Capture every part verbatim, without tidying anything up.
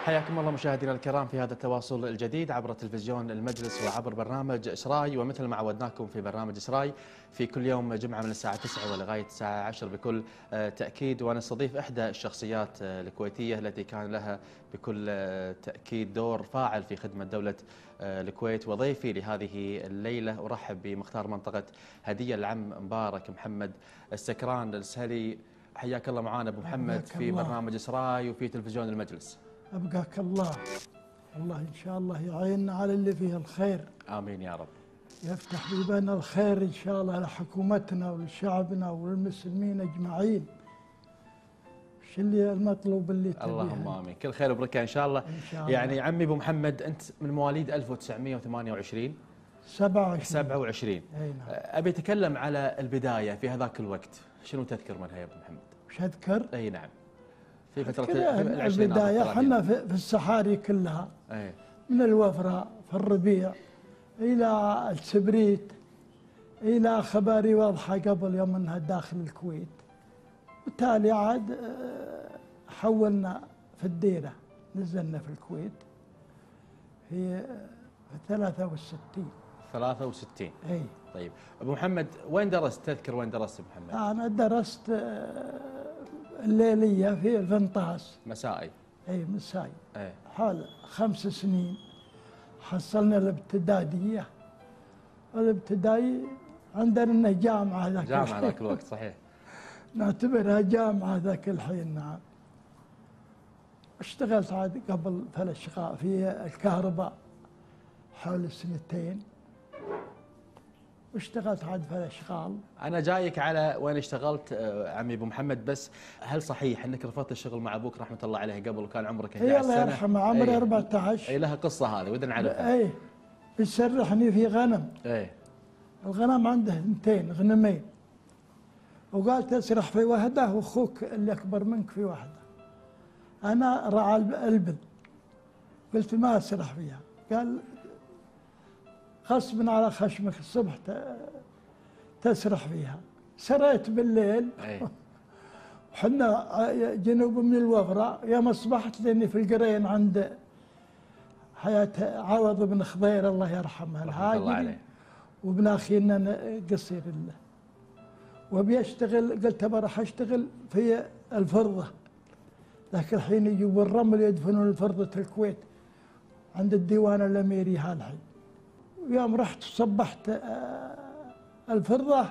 حياكم الله مشاهدينا الكرام في هذا التواصل الجديد عبر تلفزيون المجلس وعبر برنامج إسراي. ومثل ما عودناكم في برنامج إسراي في كل يوم جمعة من الساعة تسعة ولغاية الساعة عشرة بكل تأكيد، ونستضيف إحدى الشخصيات الكويتية التي كان لها بكل تأكيد دور فاعل في خدمة دولة الكويت. وضيفي لهذه الليلة أرحب بمختار منطقة هدية العم مبارك محمد السكران السهلي. حياك الله معنا أبو محمد في الله. برنامج إسراي وفي تلفزيون المجلس. أبقاك الله. الله إن شاء الله يعيننا على اللي فيه الخير. آمين يا رب. يفتح بيبان الخير إن شاء الله لحكومتنا ولشعبنا وللمسلمين أجمعين. وش اللي المطلوب اللي تبيه. اللهم آمين. كل خير وبركة إن شاء الله. إن شاء الله. يعني عمي أبو محمد أنت من مواليد ألف وتسعمئة وثمانية وعشرين. سبعة وعشرين. سبعة وعشرين. أي نعم. أبي أتكلم على البداية في هذاك الوقت، شنو تذكر منها يا أبو محمد؟ وش أذكر؟ أي نعم. في فترة البداية احنا في الصحاري كلها. أي. من الوفرة في الربيع إلى السبريت إلى خباري واضحة قبل يوم أنها داخل الكويت. وتالي عاد حولنا في الديرة، نزلنا في الكويت في ثلاثة وستين. ثلاثة وستين. اي. طيب أبو محمد وين درست؟ تذكر وين درست أبو محمد؟ أنا درست الليلية في الفنطاس. مسائي. اي مسائي. اي. حول خمس سنين حصلنا الابتدائية. الابتدائي عندنا انه جامعة ذاك جامعة ذاك الوقت صحيح. نعتبرها جامعة ذاك الحين. نعم. اشتغلت عاد قبل في الاشغال في الكهرباء حول سنتين، واشتغلت عاد في الاشغال. انا جايك على وين اشتغلت عمي ابو محمد، بس هل صحيح انك رفضت الشغل مع ابوك رحمه الله عليه قبل وكان عمرك أحد عشر سنه؟ الله يرحمه عمري أيه. أربعة عشر. اي لها قصه هذه ودنا نعرفها. اي بيسرحني في غنم. اي. الغنم عنده اثنتين غنمين، وقال تسرح في واحده واخوك اللي اكبر منك في واحده. انا رعى البل، قلت ما اسرح فيها. قال غصبا على خشمك الصبح تسرح فيها. سريت بالليل. وحنا جنوب من الوفرة. يوم اصبحت لاني في القرين عند حياة عوض بن خضير الله يرحمه الهاجري وابن اخينا قصير الله. وابي اشتغل، قلت بروح اشتغل في الفرضة. ذاك الحين يجيبوا الرمل يدفنون الفرضة الكويت عند الديوان الاميري هالحين. ويوم رحت صبحت الفرضة،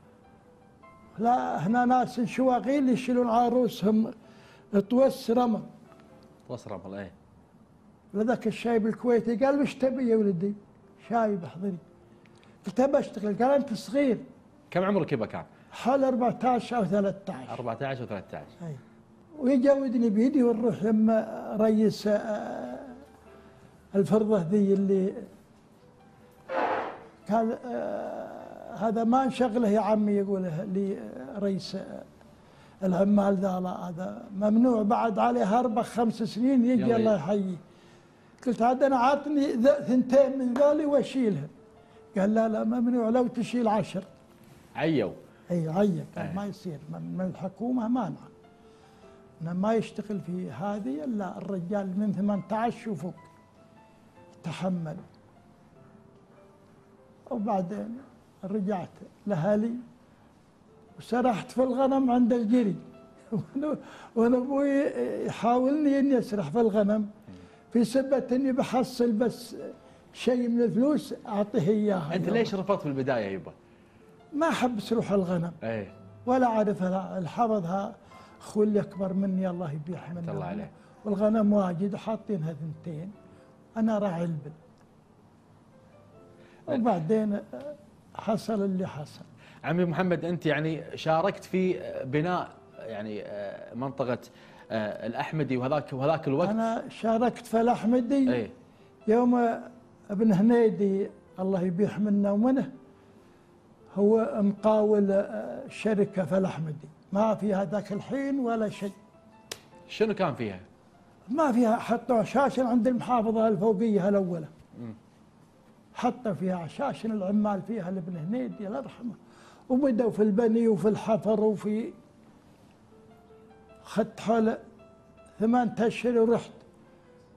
لا هنا ناس شواغيل يشيلون عروسهم طوس رمل. طوس رمل ايه. لذاك الشايب الكويتي قال وش تبي يا ولدي؟ شايب احضري. قلت ابى اشتغل. قال انت صغير. كم عمرك يبا كان؟ حول أربعة عشر او ثلاثة عشر. أربعة عشر و ثلاثة عشر. اي. ويجودني بيدي ونروح لما رئيس الفرضة ذي اللي قال آه هذا ما نشغله يا عمي، يقوله لي رئيس العمال ذا هذا ممنوع بعد عليه اربع خمس سنين يجي الله يحييه. قلت عاد انا عاطني ثنتين من ذولي واشيلهم. قال لا لا ممنوع لو تشيل عشر. عيوا. اي عيا. قال ما يصير من الحكومه مانع. انه ما يشتغل في هذه الا الرجال من ثمانية عشر وفوق. تحمل. وبعدين رجعت لأهلي وسرحت في الغنم عند الجري. وانا ابوي يحاولني اني اسرح في الغنم في سبة اني بحصل بس شيء من الفلوس اعطيه اياها. انت ليش رفضت في البدايه يبا؟ ما احب اسرح الغنم. ايه. ولا اعرفها. الحفظها اخوي اللي اكبر مني الله يبيح منه. الله عليه. والغنم واجد وحاطينها ثنتين. انا راعي البل. وبعدين حصل اللي حصل. عمي محمد انت يعني شاركت في بناء يعني منطقة الأحمدي وهذاك وهذاك الوقت. أنا شاركت في الأحمدي. ايه. يوم ابن هنيدي الله يبيح منه ومنه هو مقاول شركة في الأحمدي، ما فيها ذاك الحين ولا شيء. شنو كان فيها؟ ما فيها. حطوا شاشة عند المحافظة الفوقية الأولى. حطوا فيها عشاشن العمال فيها لابن هنيدي الله يرحمه. وبدأوا في البني وفي الحفر وفي خدت حول ثمان أشهر ورحت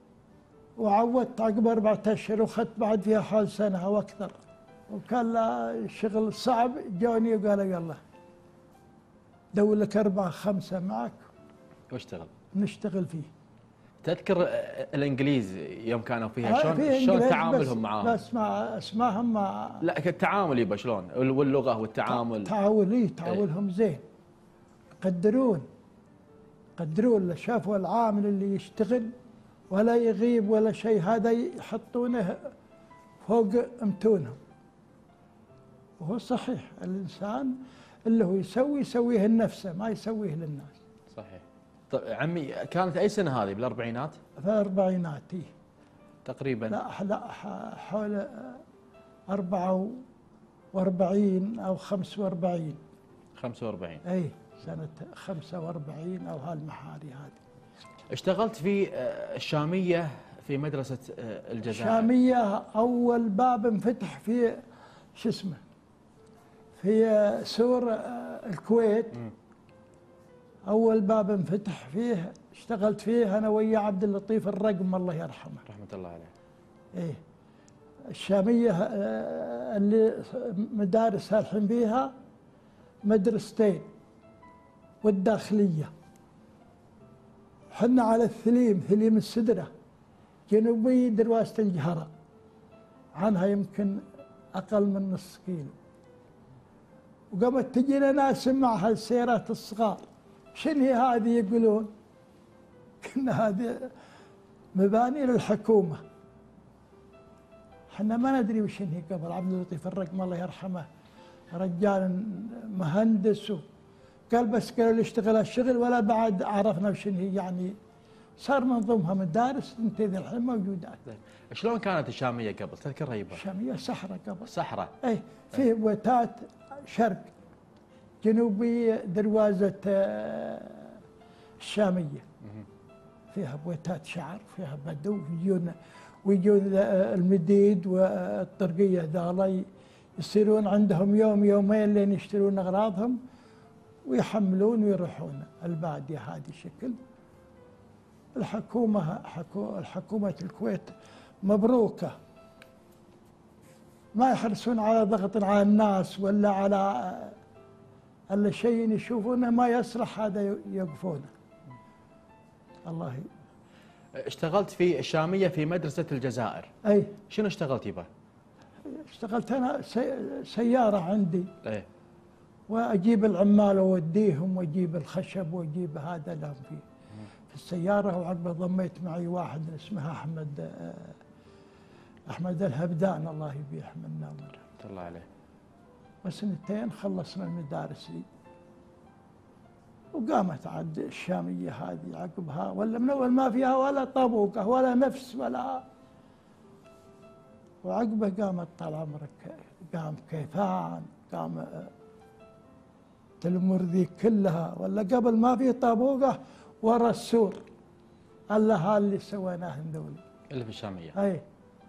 وعودت عقب أربعة أشهر وأخذت بعد فيها حال سنة أو أكثر، وكان له شغل صعب. جوني وقالوا يلا دور لك أربعة خمسة معك واشتغل نشتغل فيه. تذكر الانجليز يوم كانوا فيها شلون في شلون تعاملهم معاهم؟ بس مع اسمائهم ما لا التعامل يبا شلون واللغه والتعامل؟ تعامل ايه تعاملهم زين، يقدرون يقدرون اللي شافوا العامل اللي يشتغل ولا يغيب ولا شيء، هذا يحطونه فوق امتونهم. وهو صحيح الانسان اللي هو يسوي يسويه لنفسه ما يسويه للناس. صحيح. طيب عمي كانت اي سنه هذه؟ بالاربعينات؟ في الاربعينات إيه. تقريبا. لا لا حول أربعة وأربعين أو خمسة وأربعين. خمسة وأربعين. أي سنة خمسة وأربعين أو هالمحاري هذه. اشتغلت في الشامية في مدرسة الجزائر. الشامية أول باب انفتح في شو اسمه في سور الكويت. م. أول باب انفتح فيه اشتغلت فيه أنا ويا عبد اللطيف الرقم الله يرحمه. رحمة الله عليه. إيه الشامية اللي مدارسها الحين بيها مدرستين والداخلية. حنا على الثليم، ثليم السدرة جنوبي درواسة الجهرة، عنها يمكن أقل من نص كيلو. وقامت تجينا ناس معها السيارات الصغار، شنو هي هذه يقولون؟ كنا هذه مباني للحكومة. حنا ما ندري وش هي قبل. عبد اللطيف الرقم الله يرحمه رجال مهندس، قال بس قالوا لي اشتغل الشغل ولا بعد عرفنا وش هي، يعني صار منظومها مدارس تنتهي الحين موجودات. شلون كانت الشامية قبل؟ تذكرها يبا؟ الشامية صحراء قبل. صحراء. اي في وتات شرق جنوبي دروازة الشامية فيها بويتات شعر، فيها بدو يجون ويجون المديد والطرقية ذولا يصيرون عندهم يوم يومين لين يشترون أغراضهم ويحملون ويروحون البادية. هذه شكل الحكومة. الحكومة الكويت مبروكة، ما يحرصون على ضغط على الناس ولا على الا شيء يشوفونه ما يصلح هذا يوقفونه. الله ي... اشتغلت في الشامية في مدرسة الجزائر. اي شنو اشتغلت يبا؟ اشتغلت انا سي... سيارة عندي. ايه. واجيب العمال واوديهم واجيب الخشب واجيب هذا لهم فيه في السيارة. وعقبه ضميت معي واحد اسمه احمد احمد الهبدان الله يبيح منا رحمة الله عليه. وسنتين خلصنا المدارس دي وقامت عاد الشامية هذه عقبها، ولا من اول ما فيها ولا طابوقة ولا نفس ولا. وعقبه قامت طال عمرك قام كيفان، قام الامور ذي كلها، ولا قبل ما في طابوقة ورا السور الا ها اللي سويناه ذولي اللي في الشامية. اي.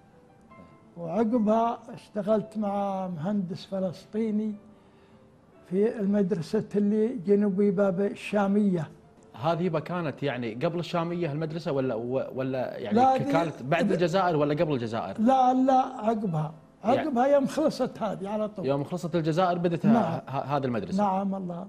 وعقبها اشتغلت مع مهندس فلسطيني في المدرسة اللي جنوبي باب الشامية. هذه يبا كانت يعني قبل الشامية المدرسة ولا ولا يعني لا كانت بعد الجزائر ولا قبل الجزائر؟ لا لا عقبها عقبها يعني يوم خلصت هذه على طول. يوم خلصت الجزائر بدت نعم. هذه المدرسة. نعم الله.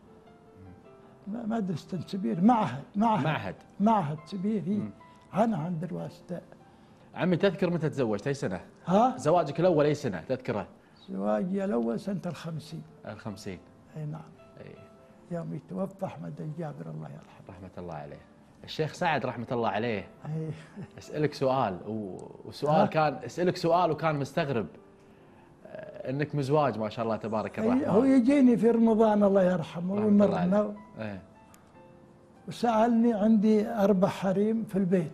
مدرسة سبير معهد معهد معهد معهد سبيري. أنا عند درواسته. عمي تذكر متى تزوجت أي سنة؟ ها؟ زواجك الأول أي سنة تذكره؟ زواجي الأول سنة الخمسين. الخمسين. أي نعم. أي. يوم يتوفى أحمد الجابر الله يرحمه. رحمة الله عليه. الشيخ سعد رحمة الله عليه. أي. أسألك سؤال وسؤال كان أسألك سؤال وكان مستغرب انك مزواج ما شاء الله تبارك الرحمن. هو يجيني في رمضان الله يرحمه ويمرنا ايه. وسألني عندي أربع حريم في البيت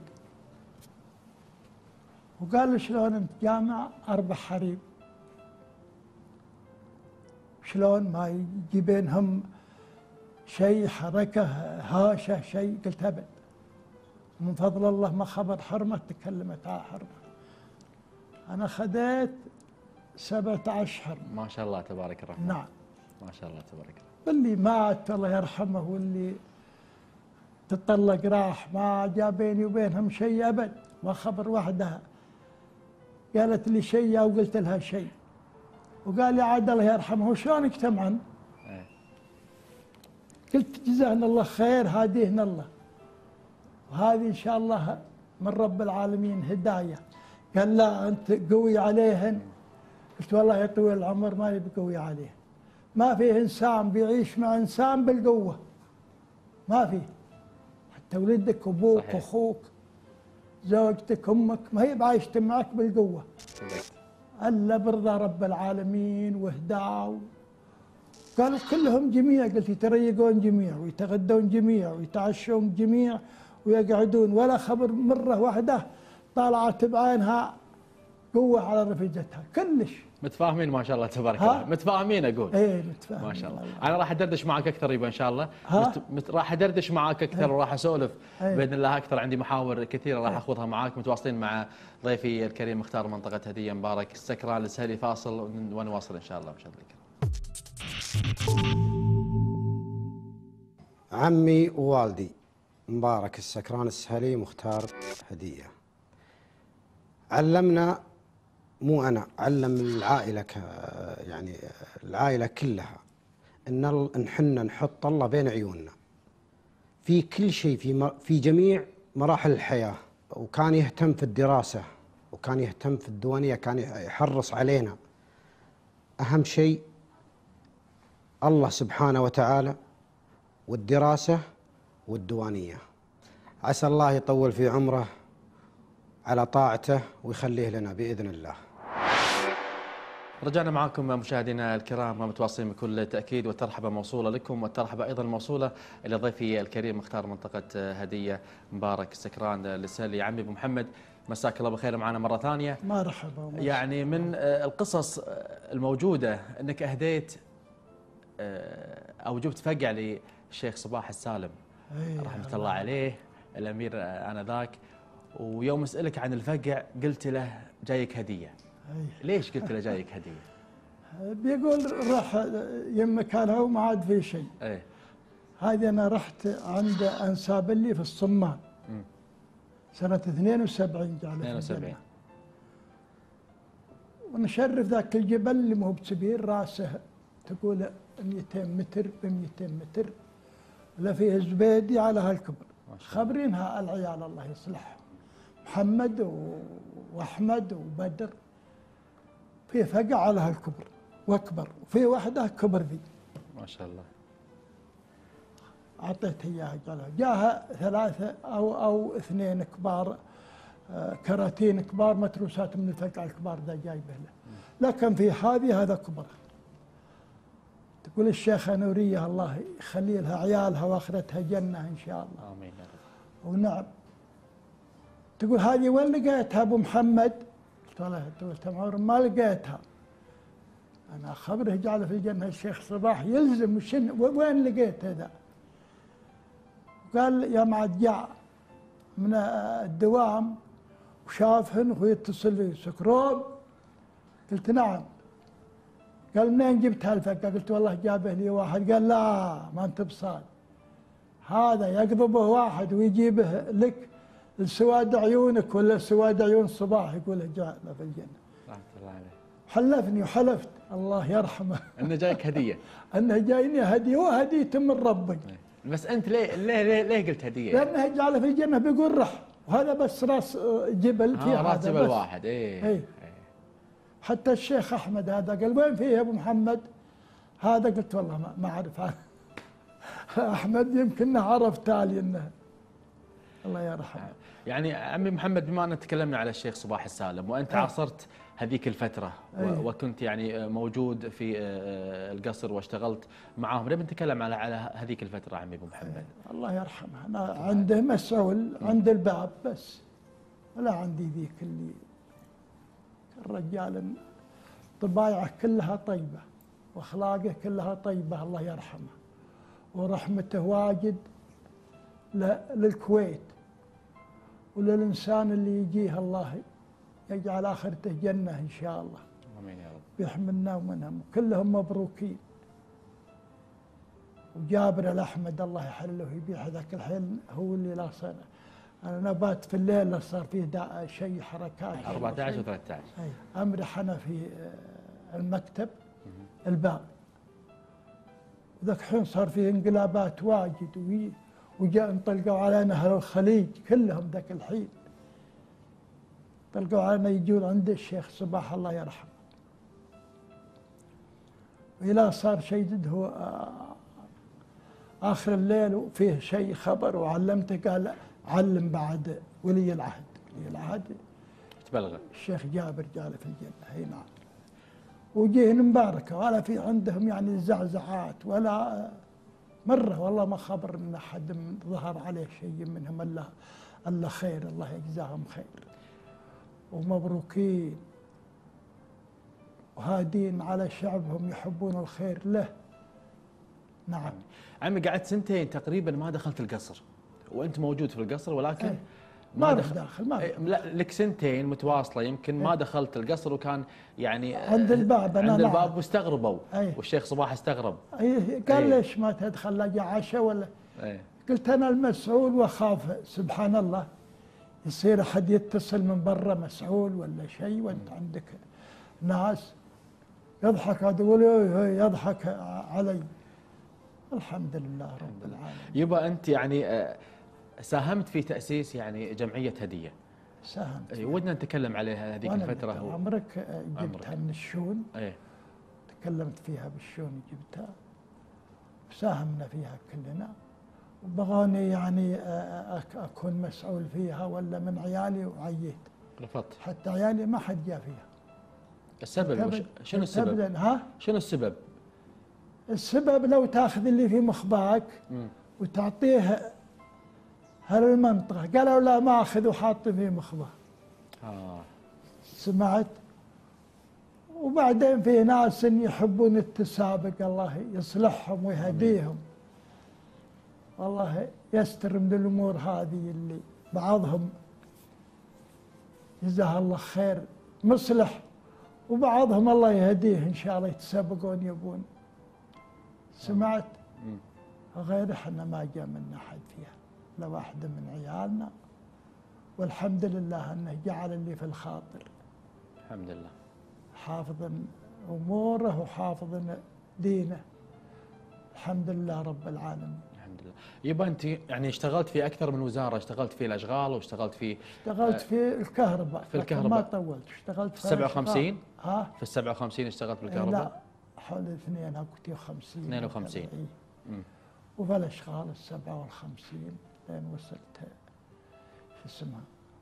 وقال لي شلون انت جامع أربع حريم؟ شلون ما يجيبينهم شيء حركة هاشة شيء؟ قلت أبد، من فضل الله ما خبر حرمة تكلمت على حرمة. أنا خذيت سبعة أشهر. ما شاء الله تبارك الرحمن. نعم. ما شاء الله تبارك الله. واللي مات الله يرحمه واللي تطلق راح، ما جاء بيني وبينهم شيء أبد، ما خبر وحدها. قالت لي شيء وقلت لها شيء، وقال لي عاد الله يرحمه شلون اجتمعن؟ قلت جزاهن الله خير، هاديهن الله، وهذه إن شاء الله من رب العالمين هداية. قال لا أنت قوي عليهن. قلت والله يا طويل العمر ماني بقوي عليه، ما فيه إنسان بيعيش مع إنسان بالقوة، ما فيه. حتى ولدك أبوك صحيح. أخوك زوجتك أمك ما هي بعايشة معك بالقوة، إلا برضا رب العالمين وهداه. قالوا كلهم جميع، قلت يتريقون جميع ويتغدون جميع ويتعشون جميع ويقعدون، ولا خبر مرة واحدة طالعت بعينها قوة على رفيجتها كلش. متفاهمين ما شاء الله تبارك الله، متفاهمين اقول. ايه متفاهمين ما شاء الله. انا راح ادردش معك اكثر يبا ان شاء الله، مت... مت... راح ادردش معك اكثر وراح اسولف باذن الله اكثر، عندي محاور كثيره راح اخوضها معاك. متواصلين مع ضيفي الكريم مختار منطقه هديه مبارك السكران السهلي، فاصل ونواصل ان شاء الله مشاهدينا الكرام. عمي ووالدي مبارك السكران السهلي مختار هديه علمنا، مو أنا، علم العائلة يعني العائلة كلها إن نحن نحط الله بين عيوننا في كل شيء، في في جميع مراحل الحياة. وكان يهتم في الدراسة، وكان يهتم في الديوانية، كان يحرص علينا. أهم شيء الله سبحانه وتعالى والدراسة والديوانية. عسى الله يطول في عمره على طاعته ويخليه لنا بإذن الله. رجعنا معكم مشاهدينا الكرام متواصلين بكل تأكيد، والترحبة موصولة لكم، والترحبة أيضا موصولة إلى ضيفي الكريم مختار منطقة هدية مبارك السكران السهلي. عمي أبو محمد مساك الله بالخير معنا مرة ثانية. مرحبا. يعني من القصص الموجودة أنك أهديت أو جبت فقع للشيخ صباح السالم رحمة الله عليه الأمير آنذاك، ويوم أسألك عن الفقع قلت له جايك هدية. ليش قلت له جايك هدية؟ بيقول راح يم مكانها وما عاد في شيء. ايه هذه أنا رحت عند أنساب اللي في الصمان سنة اثنين وسبعين جعلت اثنين وسبعين، ونشرف ذاك الجبل اللي مو بكبير، راسه تقول مئتين متر ب مئتين متر، ولا فيه زبيدي على هالكبر. خبرينها العيال الله يصلحهم، محمد واحمد وبدر، في فقع على هالكبر واكبر، وفي واحده كبر ذي ما شاء الله. اعطيتها اياها، قالها جاها ثلاثه او او اثنين كبار، كراتين كبار متروسات من الفقع الكبار ذا جايبه له، لكن في هذه هذا كبر. تقول الشيخه نوريه الله يخلي لها عيالها واخرتها جنه ان شاء الله. امين يا رب. ونعم. تقول هذه وين لقيتها ابو محمد؟ قلت لها تمام ما لقيتها، انا خبره جعله في الجنه الشيخ صباح يلزم وشن وين لقيت هذا؟ قال يا معد جاء من الدوام وشافهن ويتصل لي سكروب. قلت نعم. قال منين جبت هالفقه؟ قلت والله جابه لي واحد. قال لا ما انت بصاد، هذا يقضبه واحد ويجيبه لك السواد عيونك ولا سواد عيون صباح، يقول جاء في الجنه. رحمة الله عليه. حلفني وحلفت الله يرحمه انه جايك هديه. انه جايني هديه وهديه من ربي. بس انت ليه ليه ليه, ليه قلت هديه؟ لانه جعله في الجنه بيقول رح، وهذا بس راس جبل في آه راس جبل واحد. ايه, ايه. حتى الشيخ احمد هذا قال وين فيه يا ابو محمد؟ هذا قلت والله ما, ما اعرف هذا. احمد يمكن عرف تالي انه الله يرحمه. يعني عمي محمد، بما أن تكلمنا على الشيخ صباح السالم وأنت أيه. عاصرت هذيك الفترة أيه. وكنت يعني موجود في القصر واشتغلت معاهم، نبي نتكلم على على هذيك الفترة عمي أبو محمد. أيه. الله يرحمه. أنا عنده مسؤول عند الباب بس، ولا عندي ذيك اللي الرجال طبايعه كلها طيبة وأخلاقه كلها طيبة الله يرحمه، ورحمته واجد للكويت وللإنسان اللي يجيه الله يجعل آخرته جنة إن شاء الله. آمين يا رب. بيحملنا ومنهم كلهم مبروكين. وجابر الأحمد الله يحلله ويبيع ذاك الحين هو اللي لا صار. أنا نبات في الليل صار فيه شيء حركات أربعة عشر وثلاثة عشر. أي أمرح أنا في المكتب الباب، ذاك الحين صار فيه انقلابات واجد، وجاء انطلقوا علينا أهل الخليج كلهم ذاك الحين، طلقوا علينا يجون عند الشيخ صباح الله يرحمه. وإلى صار شيء جد هو آخر الليل وفيه شيء خبر وعلمته، قال علم بعد ولي العهد. ولي العهد تبلغ الشيخ جابر جال في الجنة. هي نعم. وجيهن مباركة ولا في عندهم يعني زعزعات ولا مرة، والله ما خبر من أحد من ظهر عليه شيء منهم إلا إلا خير، الله يجزاهم خير ومبروكين وهادين على شعبهم يحبون الخير له. نعم. عمي قعدت سنتين تقريبا ما دخلت القصر، وانت موجود في القصر ولكن أي. ما دخل داخل ما دخل. لا لك سنتين متواصله يمكن ما دخلت القصر، وكان يعني عند الباب أنا عند نعم. الباب واستغربوا. أي. والشيخ صباح استغرب. أي. قال أي. ليش ما تدخل لا جاء عشاء ولا؟ أي. قلت أنا المسؤول وأخاف سبحان الله يصير أحد يتصل من برا مسؤول ولا شيء وأنت عندك ناس يضحك هذا يقول يضحك علي. الحمد لله رب العالمين. يبا أنت يعني ساهمت في تأسيس يعني جمعية هدية. ساهمت. ودنا نتكلم عليها هذيك الفترة. هو عمرك جبتها من الشون. ايه. تكلمت فيها بالشون جبتها. ساهمنا فيها كلنا. وبغاني يعني أكون مسؤول فيها ولا من عيالي وعييت. رفضت. حتى عيالي ما حد جاء فيها. السبب وش... شنو السبب؟ ها؟ شنو السبب؟ السبب لو تاخذ اللي في مخباك وتعطيه هالمنطقة، قالوا لا ما اخذ وحاط في مخباه. اه سمعت؟ وبعدين في ناس يحبون التسابق، الله يصلحهم ويهديهم. والله يستر من الامور هذه اللي بعضهم جزاه الله خير مصلح، وبعضهم الله يهديه ان شاء الله يتسابقون يبون. سمعت؟ غير احنا ما جاء منا احد فيها، لا واحده من عيالنا، والحمد لله انه جعل اللي في الخاطر. الحمد لله. حافظ اموره وحافظ دينه. الحمد لله رب العالمين. الحمد لله. يبا انت يعني اشتغلت في اكثر من وزاره، اشتغلت في الاشغال واشتغلت في اشتغلت في الكهرباء. في الكهرباء ما طولت، اشتغلت في سبعة وخمسين. ها؟ في السبعة وخمسين اشتغلت بالكهرباء؟ لا حول اثنين وخمسين. اثنين وخمسين. امم وفي الاشغال السبعة والخمسين لين وصلت شو اسمها،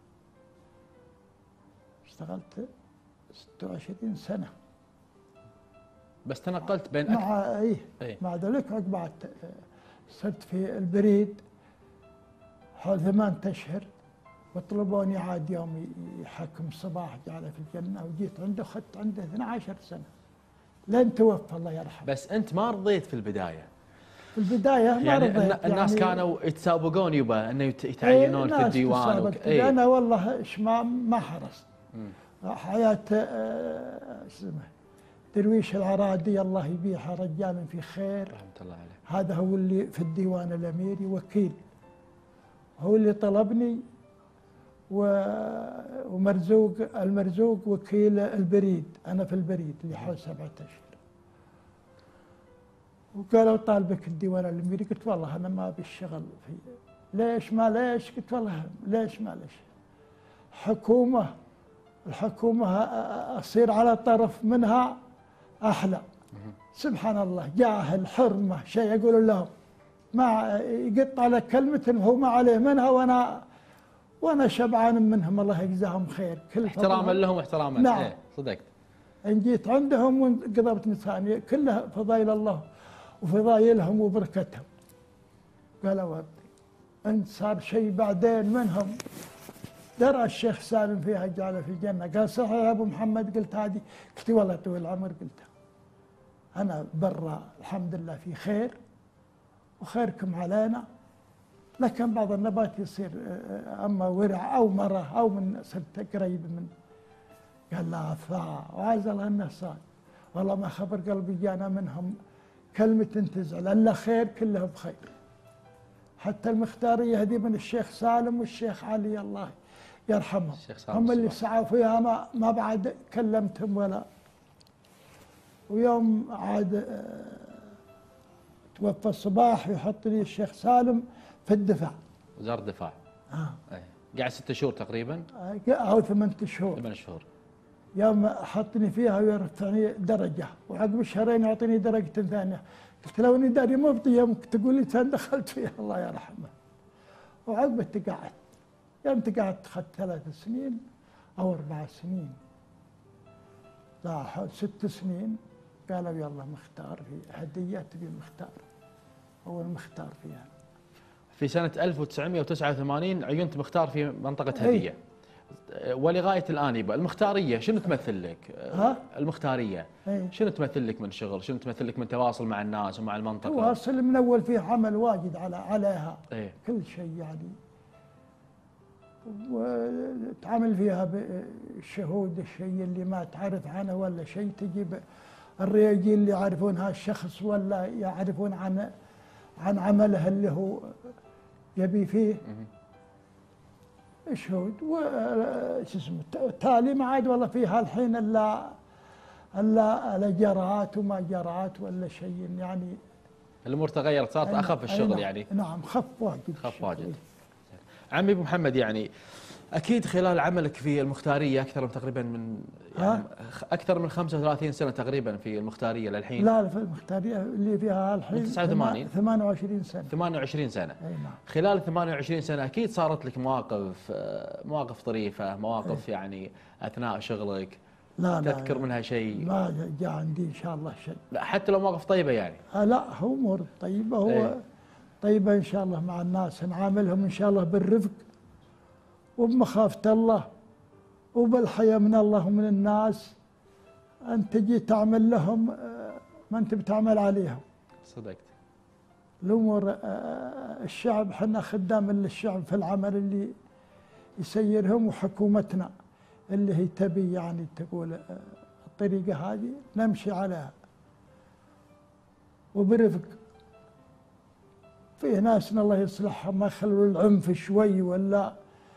اشتغلت ستة وعشرين سنة. بس تنقلت بين أكثر مع ايه, ايه؟ مع ذلك عقبات صرت في البريد حول ثمان اشهر، وطلبوني عاد يوم يحكم صباح جعله في الجنة، وجيت عنده اخذت عنده اثنتي عشرة سنة لين توفى الله يرحمه. بس انت ما رضيت في البداية؟ في البداية ما يعني رضيت. الناس يعني كانوا يتسابقون يبا انه يتعينون ايه في الديوان وك... ايه؟ انا والله ايش ما ما حرصت. حياة آه اسمه درويش العرادي الله يبيحه رجال في خير رحمة الله عليه، هذا هو اللي في الديوان الاميري وكيل، هو اللي طلبني، ومرزوق المرزوق وكيل البريد، انا في البريد اللي حول سبعة اشهر. وقالوا طالبك الديوان الاميري، قلت والله انا ما ابي الشغل فيه. ليش ما ليش؟ قلت والله ليش ما ليش؟ حكومه، الحكومه اصير على طرف منها احلى. سبحان الله جاهل حرمه شيء يقولوا لهم ما يقطع لك كلمه هو ما عليه منها، وانا وانا شبعان منهم الله يجزاهم خير. كل احتراما لهم واحتراما. نعم. ايه صدقت. ان جيت عندهم وانقضبت نساني كلها فضائل الله وفضايلهم وبركتهم. قالوا انت صار شيء بعدين منهم. درى الشيخ سالم فيها جعله في الجنه، قال صحيح يا ابو محمد؟ قلت هذه، قلت والله طويل العمر، قلت انا برا الحمد لله في خير وخيركم علينا، لكن بعض النبات يصير اما ورع او مره او من صرت قريب من. قال لا فا وعايز الله انه صار، والله ما خبر قلبي جانا منهم كلمة تزعل، الا خير كلها بخير. حتى المختارية هذه من الشيخ سالم والشيخ علي الله يرحمهم، هم اللي سعوا فيها، ما ما بعد كلمتهم ولا. ويوم عاد آه، توفى الصباح يحط لي الشيخ سالم في الدفاع، وزارة الدفاع. اه اي قاعد ستة شهور تقريبا او ثمانية شهور. ثمان شهور. يوم حطني فيها ويرفعني درجه، وعقب شهرين يعطيني درجه ثانيه. قلت لو اني داري مبطي يوم تقول لي فين دخلت فيها الله يرحمه. وعقب تقعدت، يوم تقعدت اخذت ثلاث سنين او اربع سنين، لا ست سنين. قالوا يلا مختار في هديه تبي مختار، هو المختار فيها. في سنة ألف وتسعمئة وتسعة وثمانين عينت مختار في منطقة أي. هدية، ولغاية الآن يبقى المختارية شنو تمثل لك؟ ها؟ المختارية أي. شنو تمثل لك من شغل؟ شنو تمثل لك من تواصل مع الناس ومع المنطقة؟ تواصل من أول فيه عمل واجد على عليها. أي. كل شيء يعني، وتعامل فيها بالشهود، الشيء اللي ما تعرف عنه ولا شيء تجيب الرياجين اللي يعرفون هذا الشخص ولا يعرفون عن عن عمله اللي هو يبي فيه شهود. وش اسمه تالي ما عاد والله فيها الحين الا الا الا جرات وما جرات ولا شيء يعني. الامور تغيرت، صارت اخف الشغل نعم يعني. نعم خف واجد. خف واجد. عمي ابو محمد، يعني اكيد خلال عملك في المختاريه اكثر من تقريبا من يعني اكثر من خمسة وثلاثين سنه تقريبا في المختاريه للحين. لا في المختاريه اللي فيها الحين تسعة وثمانين ثمانية وعشرين سنه. ثمانية وعشرين سنه. اي نعم. خلال ثمانية وعشرين سنه اكيد صارت لك مواقف مواقف طريفه، مواقف أي. يعني اثناء شغلك لا لا تذكر منها شيء؟ ما جاء عندي ان شاء الله شيء. لا حتى لو مواقف طيبه يعني. آه لا هو امور طيبه، هو أي. طيبه ان شاء الله مع الناس، نعاملهم ان شاء الله بالرفق وبمخافه الله وبالحياة من الله ومن الناس. أنت تجي تعمل لهم ما أنت بتعمل عليهم. صدقت. الأمور الشعب، حنا خدام للشعب في العمل اللي يسيرهم، وحكومتنا اللي هي تبي يعني تقول الطريقة هذه نمشي عليها وبرفق. فيه ناس الله يصلحهم ما يخلوا العنف شوي ولا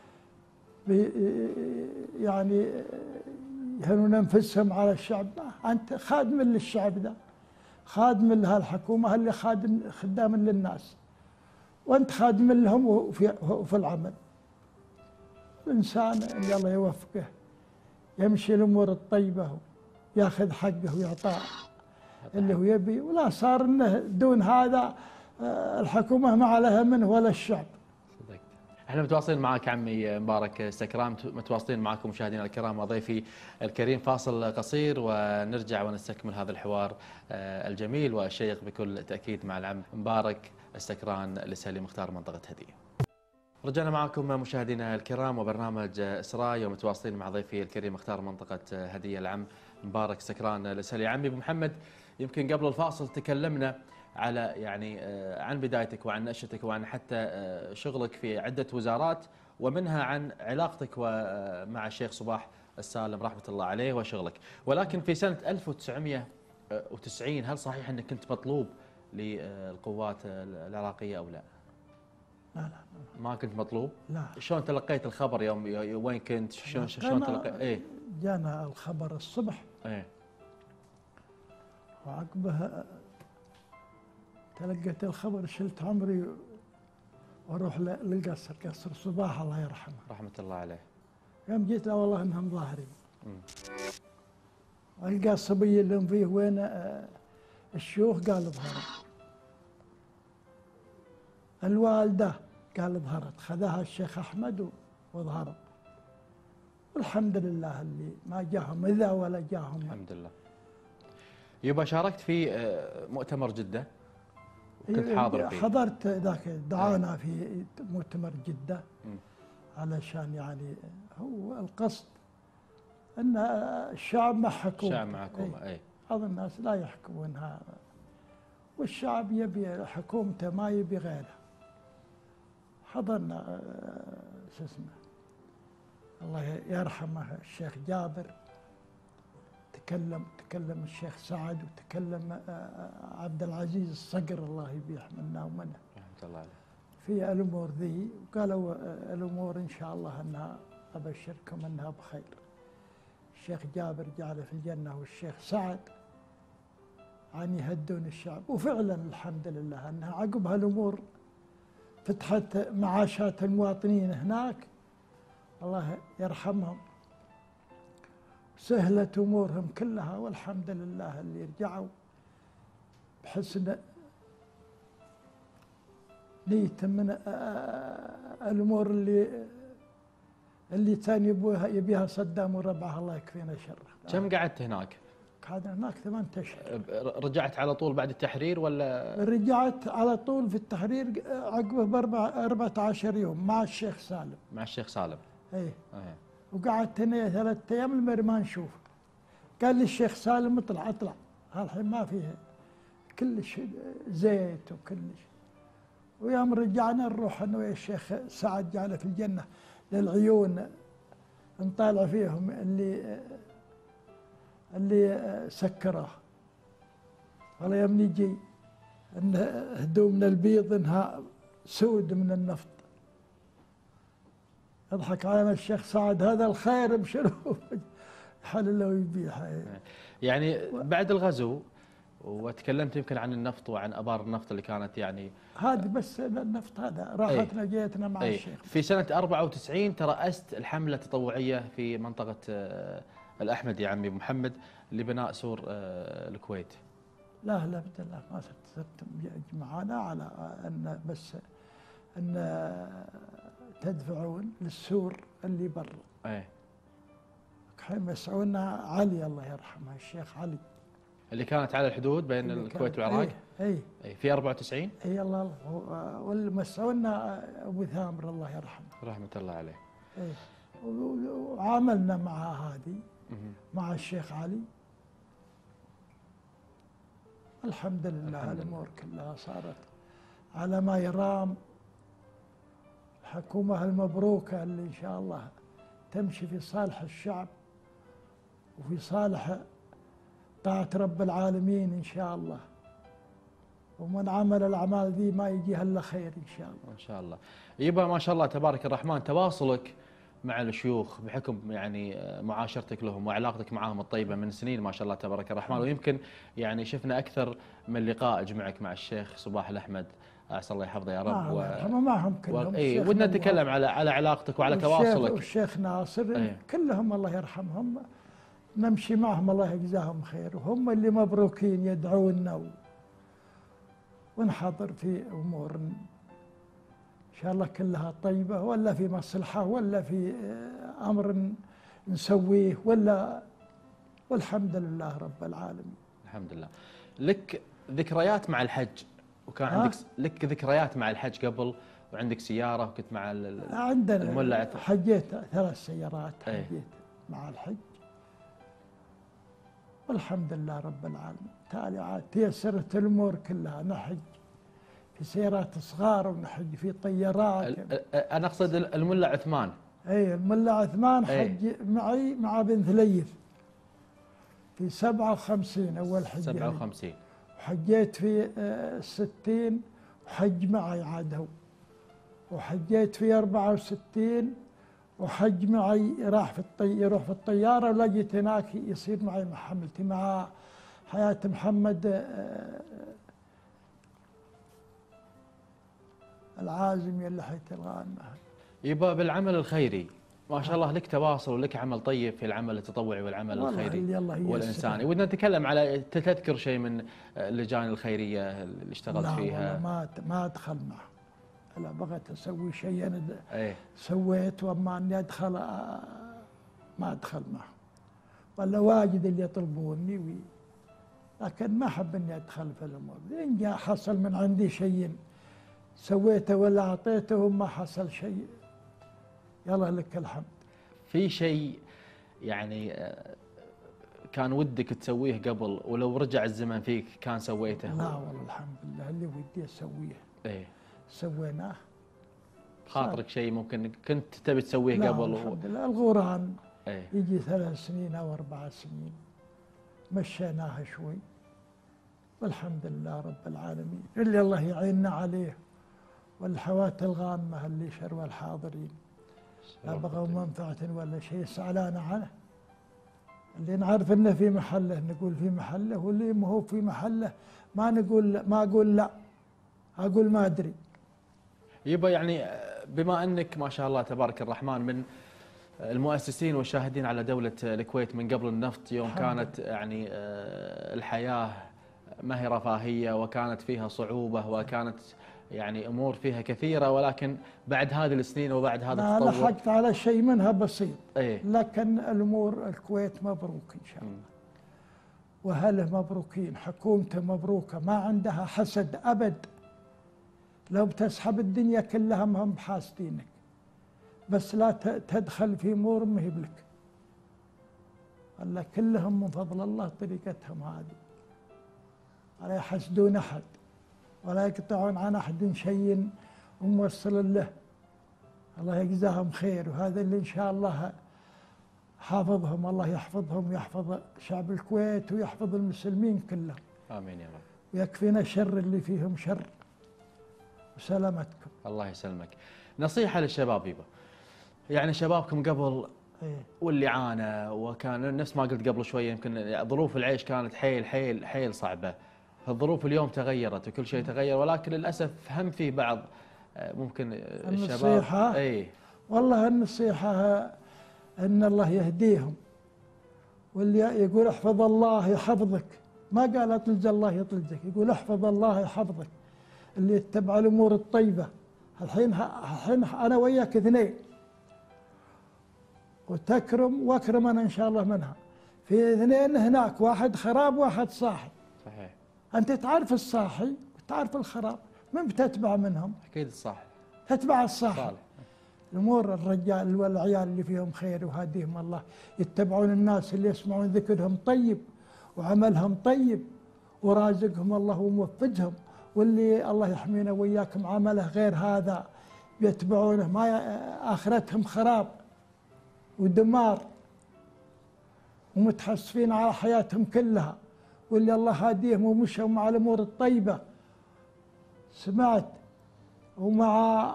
يعني يهنون انفسهم على الشعب. انت خادم للشعب ده، خادم لهالحكومه اللي خادم خدام للناس، وانت خادم لهم وفي, وفي العمل. الانسان اللي الله يوفقه يمشي الامور الطيبه وياخذ حقه ويعطاه اللي هو يبي، ولا صار انه دون هذا الحكومه ما عليها منه ولا الشعب. احنا متواصلين معك عمي مبارك سكران، متواصلين معكم مشاهدينا الكرام وضيفي الكريم. فاصل قصير ونرجع ونستكمل هذا الحوار الجميل والشيق بكل تأكيد مع العم مبارك السكران لسالي مختار منطقة هدية. رجعنا معكم مشاهدينا الكرام وبرنامج إسراء، ومتواصلين مع ضيفي الكريم مختار منطقة هدية العم مبارك سكران لسالي. عمي ابو محمد، يمكن قبل الفاصل تكلمنا على يعني عن بدايتك وعن نشأتك وعن حتى شغلك في عدة وزارات، ومنها عن علاقتك مع الشيخ صباح السالم رحمة الله عليه وشغلك. ولكن في سنة ألف وتسعمئة وتسعين هل صحيح أنك كنت مطلوب للقوات العراقية أو لا؟ لا لا ما كنت مطلوب؟ لا. شلون تلقيت الخبر يوم وين كنت؟ شلون شلون تلقيت؟ ايه جانا الخبر الصبح. ايه وعقبها تلقيت الخبر، شلت عمري واروح للقصر، قصر صباح الله يرحمه رحمة الله عليه. يوم جيت له والله انهم ظاهرين. القى الصبي اللي فيه وين الشيوخ قال ظهرت. الوالده قال ظهرت، خذاها الشيخ احمد وظهرت. والحمد لله اللي ما جاهم اذى ولا جاهم. الحمد لله. يبا شاركت في مؤتمر جدة وكنت حاضر فيه. حضرت ذاك، دعانا في مؤتمر جدة علشان يعني هو القصد ان الشعب مع حكومة. الشعب مع حكومة. اي بعض الناس لا يحكمونها، والشعب يبي حكومته ما يبي غيرها. حضرنا شو اسمه الله يرحمه الشيخ جابر، تكلم تكلم الشيخ سعد، وتكلم عبد العزيز الصقر الله يبيح منا ومنه رحمة الله عليه في الأمور ذي، وقالوا الأمور إن شاء الله أنها أبشركم أنها بخير. الشيخ جابر جعله في الجنة والشيخ سعد عن يهدون الشعب، وفعلا الحمد لله أنها عقب هالأمور فتحت معاشات المواطنين هناك الله يرحمهم، سهلت أمورهم كلها، والحمد لله اللي رجعوا بحسن نية من الأمور اللي اللي كان يبوها يبيها صدام وربعها الله يكفينا شره. كم قعدت هناك؟ قعدنا هناك ثمان أشهر. رجعت على طول بعد التحرير ولا؟ رجعت على طول في التحرير عقبه بأربع أربعة عشر يوم مع الشيخ سالم. مع الشيخ سالم. ايه. ايه. وقعدت هنا ثلاثة أيام المر ما نشوف. قال لي الشيخ سالم اطلع اطلع، الحين ما فيها كلش زيت وكلش. ويوم رجعنا نروح انا ويا الشيخ سعد جعله في الجنة للعيون نطالع فيهم اللي اللي سكروه. والله يوم نجي ان هدومنا البيض انها سود من النفط. يضحك علينا الشيخ سعد هذا الخير بشنو حل له ويبيعها. يعني بعد الغزو وتكلمت يمكن عن النفط وعن ابار النفط اللي كانت يعني هذه بس النفط هذا راحتنا جيتنا مع أي. الشيخ. في سنة أربعة وتسعين ترأست الحملة التطوعية في منطقة الأحمد يا عمي محمد لبناء سور الكويت. لا لا بالله ما صرت معانا على ان بس ان تدفعون للسور اللي برا. ايه. الحين يسعونا علي الله يرحمه الشيخ علي اللي كانت على الحدود بين الكويت والعراق. اي اي اي في أربعة وتسعين. اي الله واللي مسعونا ابو ثامر الله يرحمه. رحمة الله عليه. اي وعاملنا مع هذه مع الشيخ علي. الحمد لله الامور كلها صارت على ما يرام. الحكومة المبروكة اللي إن شاء الله تمشي في صالح الشعب وفي صالح طاعة رب العالمين إن شاء الله، ومن عمل الأعمال ذي ما يجيها إلا خير إن شاء الله. إن شاء الله. يبا ما شاء الله تبارك الرحمن تواصلك مع الشيوخ بحكم يعني معاشرتك لهم وعلاقتك معهم الطيبة من سنين ما شاء الله تبارك الرحمن، ويمكن يعني شفنا أكثر من لقاء جمعك مع الشيخ صباح الأحمد عسى الله يحفظه يا رب. و... معهم كلهم. اي ودنا نتكلم على على علاقتك وعلى تواصلك. والشيخ ناصر أيه. كلهم الله يرحمهم نمشي معهم الله يجزاهم خير، وهم اللي مبروكين يدعونا و... ونحضر في امور ان شاء الله كلها طيبه، ولا في مصلحه ولا في امر نسويه ولا، والحمد لله رب العالمين. الحمد لله. لك ذكريات مع الحج وكان عندك لك ذكريات مع الحج قبل وعندك سيارة وكنت مع عندنا المولع. حجيت ثلاث سيارات حجيت ايه. مع الحج والحمد لله رب العالمين. تالي عاد تيسرت الأمور كلها، نحج في سيارات صغار ونحج في طيارات. أنا أقصد المولع عثمان. اي المولع عثمان حج ايه. معي مع بن ثليث في سبعة وخمسين أول حج. سبعة وخمسين. وحجيت في ستين وحج معي عاد هو، وحجيت في أربعة وستين وحج معي راح في الطي يروح في الطيارة، ولقيت هناك يصير معي مع حملتي مع حياة محمد العازم يلي حيت الغانم. يبا بالعمل الخيري ما شاء الله لك تواصل ولك عمل طيب في العمل التطوعي والعمل الخيري والإنساني. ودنا نتكلم على تذكر شيء من اللجان الخيرية اللي اشتغلت لا فيها. لا ما ما أدخل معه. لا بغيت أسوي شيء أنا ايه. سويت، وأما أني أدخل ما أدخل معه، ولا واجد اللي يطلبوني وي. لكن ما أحب إني أدخل في الأمور. إن جاء حصل من عندي شيء سويته ولا أعطيته وما حصل شيء يلا لك الحمد. في شيء يعني كان ودك تسويه قبل ولو رجع الزمن فيك كان سويته؟ لا والله الحمد لله اللي ودي أسويه ايه سويناه. خاطرك شيء ممكن كنت تبي تسويه لا قبل؟ الحمد لله. الغوران ايه. يجي ثلاث سنين أو أربع سنين مشيناها شوي، والحمد لله رب العالمين اللي الله يعيننا عليه، والحوات الغامة اللي شروا الحاضرين لا بغوا منفعة ولا شيء سعلانا عنه، اللي نعرف انه في محله نقول في محله، واللي ما هو في محله ما نقول ما اقول لا، اقول ما ادري. يبا يعني بما انك ما شاء الله تبارك الرحمن من المؤسسين والشاهدين على دولة الكويت من قبل النفط، يوم كانت يعني الحياة ما هي رفاهية وكانت فيها صعوبة وكانت يعني أمور فيها كثيرة، ولكن بعد هذه السنين وبعد هذا أنا التطور لحقت على شيء منها بسيط. ايه؟ لكن الأمور الكويت مبروك إن شاء الله، وأهله مبروكين، حكومته مبروكة، ما عندها حسد أبد. لو بتسحب الدنيا كلها ما هم بحاسدينك، بس لا تدخل في أمور ما هي بلك. الله كلهم من فضل الله طريقتهم هذه، ولا يحسدون أحد ولا يقطعون عن أحد شيء وموصل له. الله يجزاهم خير، وهذا اللي إن شاء الله حافظهم، الله يحفظهم ويحفظ شعب الكويت ويحفظ المسلمين كلهم. آمين يا رب. ويكفينا الشر اللي فيهم شر، وسلامتكم. الله يسلمك. نصيحة للشباب يبا، يعني شبابكم قبل إيه؟ واللي عانى، وكان نفس ما قلت قبل شوية يمكن ظروف العيش كانت حيل حيل حيل صعبة. الظروف اليوم تغيرت وكل شيء تغير، ولكن للأسف هم في بعض ممكن الشباب. النصيحة اي والله النصيحة ان الله يهديهم، واللي يقول احفظ الله يحفظك، ما قال اطلج الله يطلجك، يقول احفظ الله يحفظك. اللي يتبع الامور الطيبة. الحين الحين انا وياك اثنين، وتكرم واكرم انا ان شاء الله منها. في اثنين هناك، واحد خراب واحد صاحي. صحيح. انت تعرف الصاحي وتعرف الخراب، من بتتبع منهم؟ اكيد الصح. تتبع الصاحي. صالح. الامور الرجال والعيال اللي فيهم خير وهديهم الله، يتبعون الناس اللي يسمعون ذكرهم طيب وعملهم طيب ورازقهم الله وموفقهم، واللي الله يحمينا وياكم عمله غير هذا يتبعونه ما اخرتهم خراب ودمار ومتحسفين على حياتهم كلها. واللي الله هاديهم ومشوا مع الامور الطيبه سمعت ومع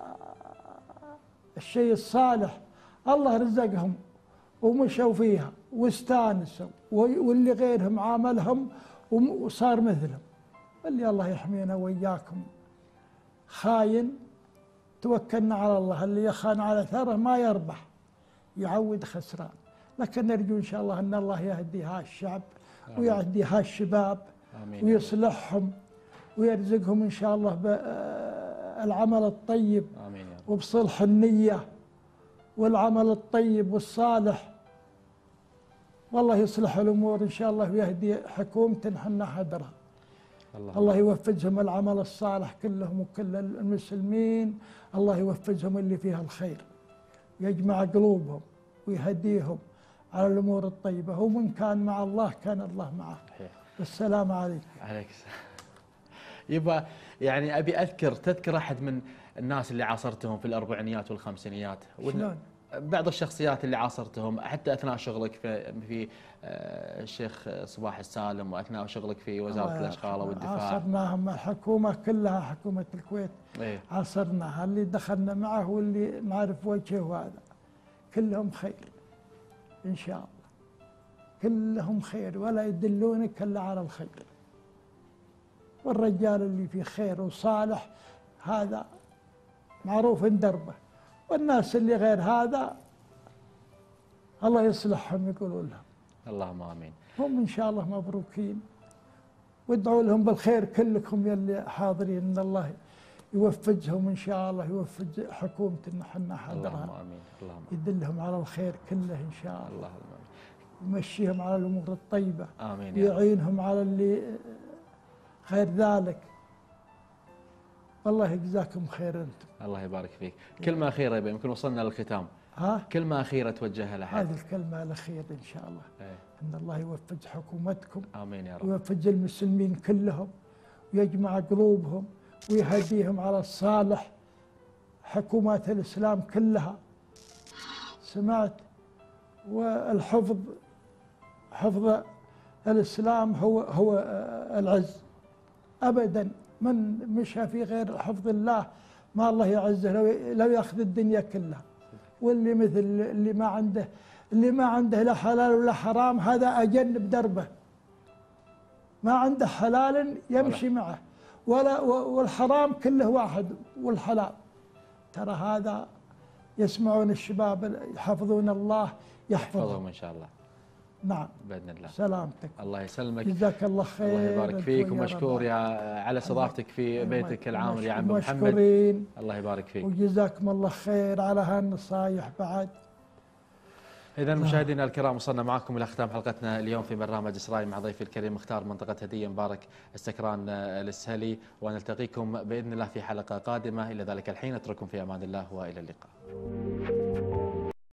الشيء الصالح الله رزقهم ومشوا فيها واستانسوا، واللي غيرهم عاملهم وصار مثلهم. اللي الله يحمينا وإياكم خاين توكلنا على الله، اللي يخان على ثره ما يربح، يعود خسران. لكن نرجو إن شاء الله أن الله يهدي ها الشعب ويهدي ها الشباب ويصلحهم ويرزقهم إن شاء الله بالعمل الطيب. آمين يا رب. وبصلح النية والعمل الطيب والصالح، والله يصلح الأمور إن شاء الله ويهدي حكومتنا حنا حدرها. الله, الله يوفقهم العمل الصالح كلهم وكل المسلمين، الله يوفقهم اللي فيها الخير، يجمع قلوبهم ويهديهم على الأمور الطيبة. ومن كان مع الله كان الله معه. السلام عليكم. عليك السلام. يبا يعني أبي أذكر تذكر أحد من الناس اللي عاصرتهم في الأربعينيات والخمسينيات؟ شلون؟ بعض الشخصيات اللي عاصرتهم حتى أثناء شغلك في في الشيخ صباح السالم، وأثناء شغلك في وزارة الأشغال والدفاع. عاصرناهم الحكومة كلها، حكومة الكويت. إيه؟ عاصرناها، اللي دخلنا معه واللي نعرف وجهه هذا كلهم خير إن شاء الله، كلهم خير ولا يدلونك إلا على الخير. والرجال اللي فيه خير وصالح هذا معروف دربه، والناس اللي غير هذا الله يصلحهم يقولوا لهم. اللهم آمين. هم إن شاء الله مبروكين، وادعوا لهم بالخير كلكم يلي حاضرين، ان الله يوفقهم ان شاء الله، يوفق حكومتنا حنا حاضرها. اللهم آمين. اللهم يدلهم على الخير كله ان شاء الله. اللهم آمين. يمشيهم على الامور الطيبه. آمين. ويعينهم على اللي غير ذلك. الله يجزاكم خير انتم. الله يبارك فيك. كلمة أخيرة يبقى يمكن وصلنا للختام. ها؟ كلمة أخيرة توجهها لأحد. هذه الكلمة الأخيرة إن شاء الله. ايه؟ أن الله يوفق حكومتكم. آمين يا رب. ويوفق المسلمين كلهم ويجمع قلوبهم ويهديهم على الصالح، حكومات الإسلام كلها. سمعت؟ والحفظ، حفظ الإسلام هو هو العز أبدا. من مشى في غير حفظ الله ما الله يعزه لو لو ياخذ الدنيا كلها. واللي مثل اللي ما عنده اللي ما عنده لا حلال ولا حرام هذا أجنب دربه، ما عنده حلال يمشي معه ولا والحرام كله واحد والحلال. ترى هذا يسمعون الشباب يحفظون الله يحفظهم إن شاء الله. نعم بإذن الله. سلامتك. الله يسلمك. جزاك الله خير. الله يبارك فيك ومشكور يا على استضافتك في بيتك العامر يا عم محمد. مشكورين. الله يبارك فيك. وجزاكم الله خير على هالنصايح بعد. إذا مشاهدينا الكرام وصلنا معكم إلى ختام حلقتنا اليوم في برنامج إسراي مع ضيفي الكريم مختار منطقة هدية مبارك السكران السهلي، ونلتقيكم بإذن الله في حلقة قادمة. إلى ذلك الحين أترككم في أمان الله وإلى اللقاء.